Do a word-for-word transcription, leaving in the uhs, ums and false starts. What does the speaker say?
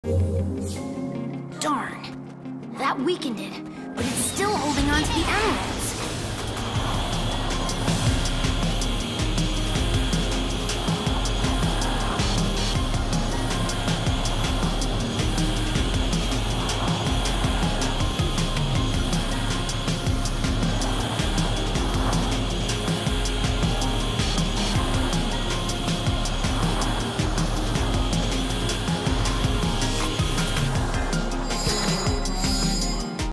Darn. That weakened it, but it's still holding on to the emerald.